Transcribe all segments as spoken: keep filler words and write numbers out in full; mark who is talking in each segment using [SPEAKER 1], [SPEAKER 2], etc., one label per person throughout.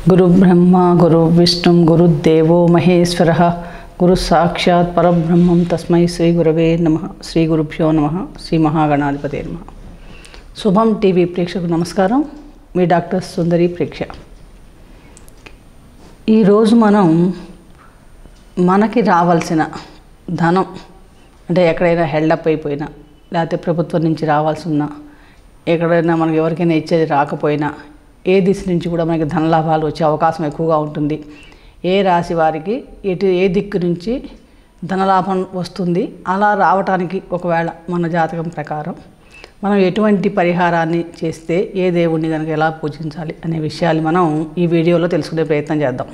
[SPEAKER 1] गुरु ब्रह्मा गुरु विष्णु गुरुदेवो महेश्वरः गुरु साक्षात् परब्रह्मं तस्मै श्री गुरवे नमः। श्री गुरुभ्यो नमः। श्री महागणाधिपते नमः। శుభం టీవీ ప్రేక్షకులకు నమస్కారం। మీ డాక్టర్ సుందరి ప్రేక్ష। ఈరోజు మనం మనకి రావాల్సిన ధనం అంటే ఎక్కడైనా హెల్డప్ అయిపోయినా లేకపోతే ప్రభుత్వం నుంచి రావాల్సిన ఎక్కడైనా మనకి ఎవరికైనా ఇచ్చేది రాకపోయినా ఏ దిశ నుంచి కూడా మనకి ధన లాభాలు వచ్చే అవకాశం ఎక్కువగా ఉంటుంది। ఏ రాశి వారికి ఎటు ఏ దిక్కు నుంచి ధనలాభం వస్తుంది, అలా రావడానికి ఒకవేళ మన జాతకం ప్రకారం మనం ఎటువంటి పరిహారాన్ని చేస్తే ఏ దేవుణ్ణి కనుక ఎలా పూజించాలి అనే విషయాలు మనం ఈ వీడియోలో తెలుసుకునే ప్రయత్నం చేద్దాం।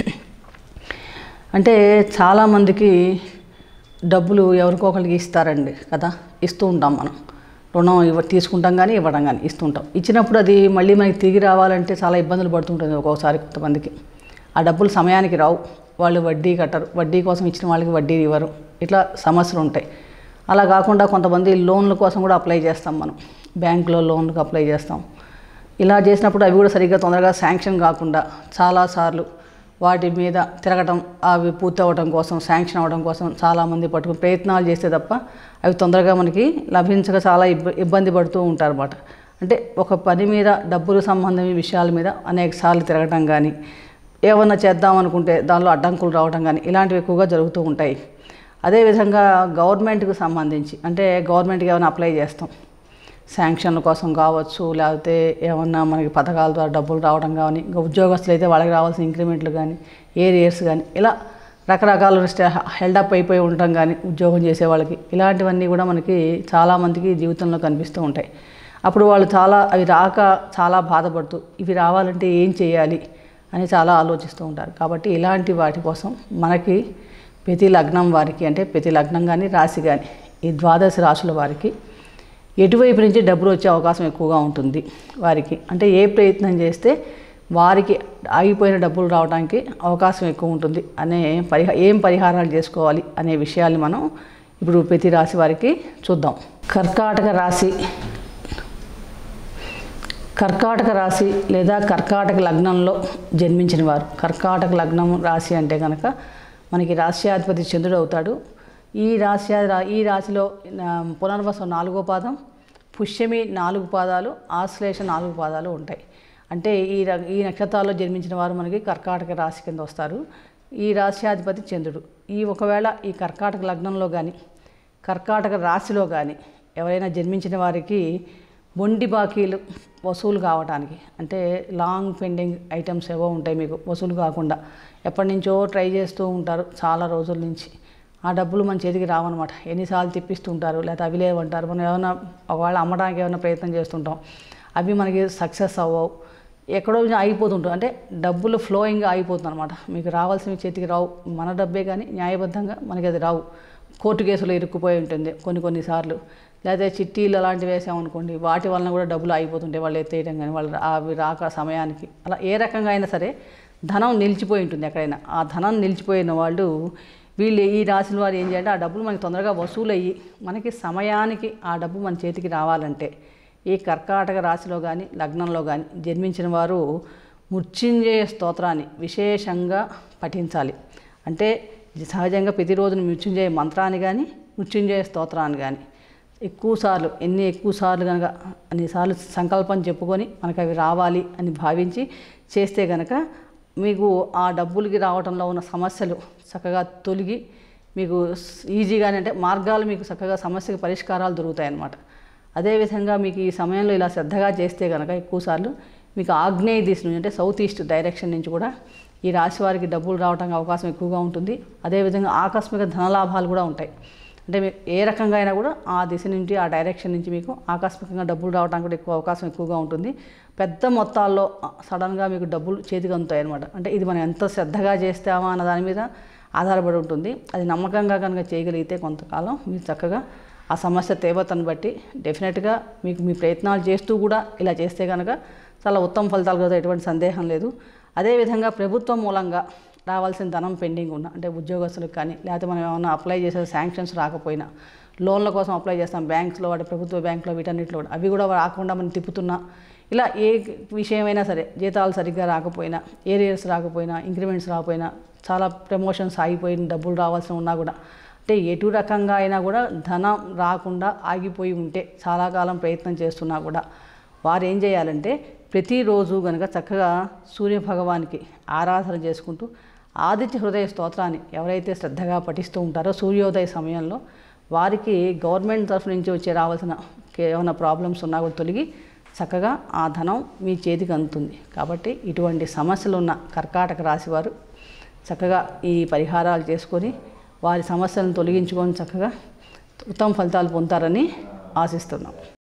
[SPEAKER 1] అంటే చాలామందికి డబ్బులు ఎవరికో ఒకరికి ఇస్తారండి కదా, ఇస్తూ ఉంటాం మనం రుణం ఇవ్వ తీసుకుంటాం కానీ ఇవ్వడం కానీ ఇస్తుంటాం। ఇచ్చినప్పుడు అది మళ్ళీ మనకి తిరిగి రావాలంటే చాలా ఇబ్బందులు పడుతుంటుంది ఒక్కోసారి కొంతమందికి। ఆ డబ్బులు సమయానికి రావు, వాళ్ళు వడ్డీ కట్టరు, వడ్డీ కోసం ఇచ్చిన వాళ్ళకి వడ్డీ ఇవ్వరు, ఇట్లా సమస్యలు ఉంటాయి। అలా కాకుండా కొంతమంది లోన్ల కోసం కూడా అప్లై చేస్తాం, మనం బ్యాంకులో లోన్లకు అప్లై చేస్తాం। ఇలా చేసినప్పుడు అవి కూడా సరిగ్గా తొందరగా శాంక్షన్ కాకుండా చాలాసార్లు వాటి మీద తిరగటం, అవి పూర్తి అవ్వడం కోసం శాంక్షన్ అవ్వడం కోసం చాలామంది పట్టుకుని ప్రయత్నాలు చేస్తే తప్ప అవి తొందరగా మనకి లభించక చాలా ఇబ్బ ఇబ్బంది పడుతూ ఉంటారు అన్నమాట। అంటే ఒక పని మీద డబ్బులు సంబంధమైన విషయాల మీద అనేక సార్లు తిరగటం కానీ ఏమన్నా చేద్దాం అనుకుంటే దానిలో అడ్డంకులు రావడం కానీ ఇలాంటివి ఎక్కువగా జరుగుతూ ఉంటాయి। అదేవిధంగా గవర్నమెంట్కి సంబంధించి అంటే గవర్నమెంట్కి ఏమైనా అప్లై చేస్తాం, శాంక్షన్ల కోసం కావచ్చు, లేకపోతే ఏమన్నా మనకి పథకాల ద్వారా డబ్బులు రావడం కానీ, ఇంకా ఉద్యోగస్తులు అయితే వాళ్ళకి రావాల్సిన ఇంక్రిమెంట్లు కానీ ఏరియర్స్ కానీ ఇలా రకరకాల హెల్డప్ అయిపోయి ఉండటం కానీ ఉద్యోగం చేసే వాళ్ళకి ఇలాంటివన్నీ కూడా మనకి చాలామందికి జీవితంలో కనిపిస్తూ ఉంటాయి। అప్పుడు వాళ్ళు చాలా అవి రాక చాలా బాధపడుతూ ఇవి రావాలంటే ఏం చేయాలి అని చాలా ఆలోచిస్తూ ఉంటారు। కాబట్టి ఇలాంటి వాటి కోసం మనకి ప్రతి లగ్నం వారికి అంటే ప్రతి లగ్నం కానీ రాశి కానీ ఈ ద్వాదశ రాశుల వారికి ఎటువైపు నుంచి డబ్బులు వచ్చే అవకాశం ఎక్కువగా ఉంటుంది వారికి, అంటే ఏ ప్రయత్నం చేస్తే వారికి ఆగిపోయిన డబ్బులు రావడానికి అవకాశం ఎక్కువ ఉంటుంది అనే పరిహా ఏం పరిహారాలు చేసుకోవాలి అనే విషయాన్ని మనం ఇప్పుడు ప్రతి రాశి వారికి చూద్దాం। కర్కాటక రాశి కర్కాటక రాశి లేదా కర్కాటక లగ్నంలో జన్మించిన వారు, కర్కాటక లగ్నం రాశి అంటే కనుక మనకి రాశ్యాధిపతి చంద్రుడు అవుతాడు। ఈ రాశి ఈ రాశిలో పునర్వసం నాలుగో పాదం, పుష్యమి నాలుగు పాదాలు, ఆశ్లేష నాలుగు పాదాలు ఉంటాయి। అంటే ఈ ఈ నక్షత్రాల్లో జన్మించిన వారు మనకి కర్కాటక రాశి కింద వస్తారు। ఈ రాశ్యాధిపతి చంద్రుడు ఈ ఒకవేళ ఈ కర్కాటక లగ్నంలో కానీ కర్కాటక రాశిలో కానీ ఎవరైనా జన్మించిన వారికి మొండి బాకీలు వసూలు కావడానికి, అంటే లాంగ్ పెండింగ్ ఐటమ్స్ ఏవో ఉంటాయి మీకు వసూలు కాకుండా ఎప్పటి నుంచో ట్రై చేస్తూ ఉంటారు చాలా రోజుల నుంచి, ఆ డబ్బులు మన చేతికి రావన్నమాట। ఎన్నిసార్లు తిప్పిస్తుంటారు, లేకపోతే అవి లేవంటారు, మనం ఏమైనా ఒకవేళ అమ్మడానికి ఏమైనా ప్రయత్నం చేస్తుంటాం, అవి మనకి సక్సెస్ అవ్వవు, ఎక్కడో ఆగిపోతుంటాం, అంటే డబ్బులు ఫ్లోయింగ్గా ఆగిపోతుంది అనమాట। మీకు రావాల్సినవి చేతికి రావు, మన డబ్బే కానీ న్యాయబద్ధంగా మనకి అది రావు, కోర్టు కేసులో ఇరుక్కుపోయి ఉంటుంది కొన్ని కొన్నిసార్లు, లేకపోతే చిట్టీలు అలాంటివి వేసామనుకోండి వాటి వలన కూడా డబ్బులు ఆగిపోతుంటాయి, వాళ్ళు ఎత్తేయడం కానీ వాళ్ళు అవి రాక సమయానికి అలా ఏ రకంగా అయినా సరే ధనం నిలిచిపోయి ఉంటుంది ఎక్కడైనా। ఆ ధనం నిలిచిపోయిన వాళ్ళు వీళ్ళు ఈ రాశుల వారు ఏం చేయాలంటే ఆ డబ్బులు మనకి తొందరగా వసూలు అయ్యి మనకి సమయానికి ఆ డబ్బు మన చేతికి రావాలంటే ఈ కర్కాటక రాశిలో కానీ లగ్నంలో కానీ జన్మించిన వారు మృత్యుంజయ స్తోత్రాన్ని విశేషంగా పఠించాలి। అంటే సహజంగా ప్రతిరోజు మృత్యుంజయ మంత్రాన్ని కానీ మృత్యుంజయ స్తోత్రాన్ని కానీ ఎక్కువసార్లు ఎన్ని ఎక్కువసార్లు కనుక అన్నిసార్లు సంకల్పం చెప్పుకొని మనకు అవి రావాలి అని భావించి చేస్తే కనుక మీకు ఆ డబ్బులకి రావడంలో ఉన్న సమస్యలు చక్కగా తొలగి మీకు ఈజీగానే అంటే మార్గాలు మీకు చక్కగా సమస్యకి పరిష్కారాలు దొరుకుతాయన్నమాట। అదేవిధంగా మీకు ఈ సమయంలో ఇలా శ్రద్ధగా చేస్తే కనుక ఎక్కువసార్లు మీకు ఆగ్నేయ దిశ నుంచి అంటే సౌత్ ఈస్ట్ డైరెక్షన్ నుంచి కూడా ఈ రాశి వారికి డబ్బులు రావడానికి అవకాశం ఎక్కువగా ఉంటుంది। అదేవిధంగా ఆకస్మిక ధనలాభాలు కూడా ఉంటాయి, అంటే మీకు ఏ రకంగా అయినా కూడా ఆ దిశ నుంచి ఆ డైరెక్షన్ నుంచి మీకు ఆకస్మికంగా డబ్బులు రావడానికి కూడా ఎక్కువ అవకాశం ఎక్కువగా ఉంటుంది। పెద్ద మొత్తాల్లో సడన్గా మీకు డబ్బులు చేతికి అందుతాయి అనమాట। అంటే ఇది మనం ఎంత శ్రద్ధగా చేస్తామా అన్న దాని మీద ఆధారపడి ఉంటుంది। అది నమ్మకంగా కనుక చేయగలిగితే కొంతకాలం మీరు చక్కగా ఆ సమస్య తీవ్రతను బట్టి డెఫినెట్గా మీకు మీ ప్రయత్నాలు చేస్తూ కూడా ఇలా చేస్తే కనుక చాలా ఉత్తమ ఫలితాలు కదా, ఎటువంటి సందేహం లేదు। అదేవిధంగా ప్రభుత్వం మూలంగా రావాల్సిన ధనం పెండింగ్ ఉన్న అంటే ఉద్యోగస్తులకు కానీ లేకపోతే మనం ఏమైనా అప్లై చేసే శాంక్షన్స్ రాకపోయినా లోన్ల కోసం అప్లై చేస్తాం బ్యాంక్స్లో, వాటి ప్రభుత్వ బ్యాంకులో వీటన్నిటిలో కూడా అవి కూడా రాకుండా మనం తిప్పుతున్నా ఇలా ఏ విషయమైనా సరే, జీతాలు సరిగ్గా రాకపోయినా, ఏరియర్స్ రాకపోయినా, ఇంక్రిమెంట్స్ రాకపోయినా, చాలా ప్రమోషన్స్ ఆగిపోయిన డబ్బులు రావాల్సి ఉన్నా కూడా, అంటే ఎటు రకంగా అయినా కూడా ధనం రాకుండా ఆగిపోయి ఉంటే, చాలా కాలం ప్రయత్నం చేస్తున్నా కూడా వారు ఏం చేయాలంటే ప్రతిరోజు కనుక చక్కగా సూర్యభగవానికి ఆరాధన చేసుకుంటూ ఆదిత్య హృదయ స్తోత్రాన్ని ఎవరైతే శ్రద్ధగా పఠిస్తూ ఉంటారో సూర్యోదయ సమయంలో, వారికి గవర్నమెంట్ తరఫు నుంచి వచ్చే రావాల్సిన ఏమైనా ప్రాబ్లమ్స్ ఉన్నా కూడా తొలగి చక్కగా ఆ ధనం మీ చేతికి అందుతుంది. కాబట్టి ఇటువంటి సమస్యలు ఉన్న కర్కాటక రాశి వారు చక్కగా ఈ పరిహారాలు చేసుకొని వారి సమస్యలను తొలగించుకొని చక్కగా ఉత్తమ ఫలితాలు పొందుతారని ఆశిస్తున్నాం.